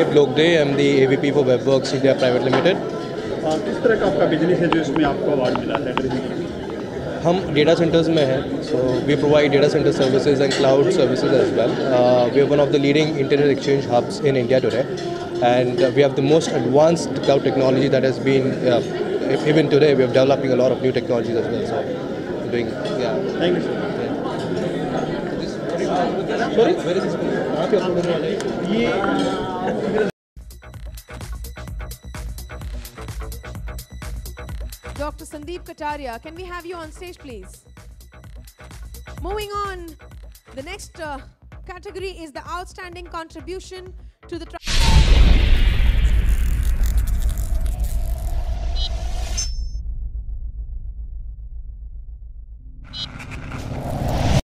Sandeep Logde. I'm the AVP for WebWorks India Private Limited. किस तरह का आपका बिजनेस है जो इसमें आपको अवार्ड मिला है? हम डेटा सेंटर्स में हैं, so we provide data center services and cloud services as well. We are one of the leading internet exchange hubs in India today, and we have the most advanced cloud technology that has been, even today we are developing a lot of new technologies as well. So we're doing, yeah. Thank you, sir. Sorry? Where is this? कहाँ पे upload होने वाला है? ये Dr. Sandeep Kataria, can we have you on stage, please? Moving on, the next category is the outstanding contribution to the